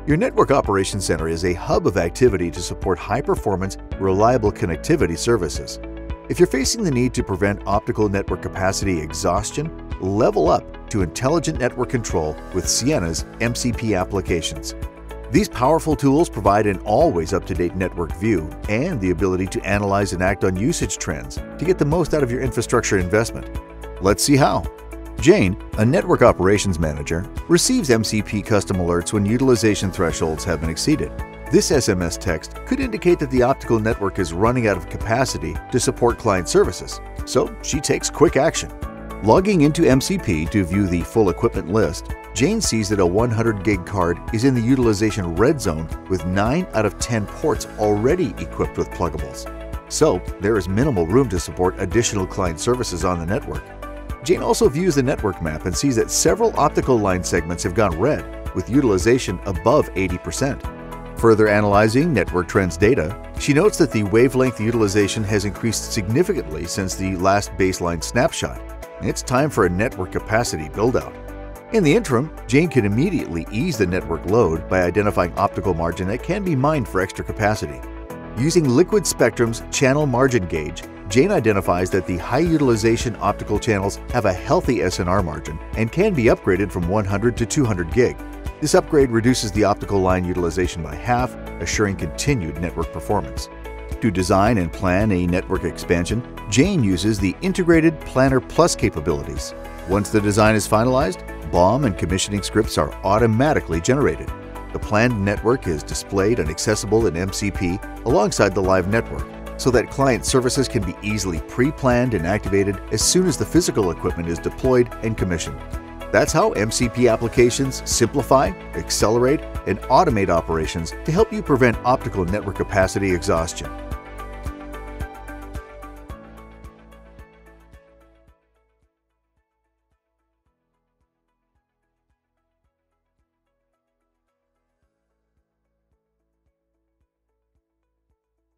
Your Network Operations Center is a hub of activity to support high-performance, reliable connectivity services. If you're facing the need to prevent optical network capacity exhaustion, level up to intelligent network control with Ciena's MCP Applications. These powerful tools provide an always up-to-date network view and the ability to analyze and act on usage trends to get the most out of your infrastructure investment. Let's see how. Jane, a Network Operations Manager, receives MCP custom alerts when utilization thresholds have been exceeded. This SMS text could indicate that the optical network is running out of capacity to support client services, so she takes quick action. Logging into MCP to view the full equipment list, Jane sees that a 100 gig card is in the utilization red zone with 9 out of 10 ports already equipped with pluggables. So there is minimal room to support additional client services on the network. Jane also views the network map and sees that several optical line segments have gone red, with utilization above 80%. Further analyzing network trends data, she notes that the wavelength utilization has increased significantly since the last baseline snapshot. It's time for a network capacity build-out. In the interim, Jane can immediately ease the network load by identifying optical margin that can be mined for extra capacity. Using Liquid Spectrum's channel margin gauge, Jane identifies that the high-utilization optical channels have a healthy SNR margin and can be upgraded from 100 to 200 gig. This upgrade reduces the optical line utilization by half, assuring continued network performance. To design and plan a network expansion, Jane uses the integrated PlannerPlus capabilities. Once the design is finalized, BOM and commissioning scripts are automatically generated. The planned network is displayed and accessible in MCP alongside the live network, so that client services can be easily pre-planned and activated as soon as the physical equipment is deployed and commissioned. That's how MCP applications simplify, accelerate, and automate operations to help you prevent optical network capacity exhaustion.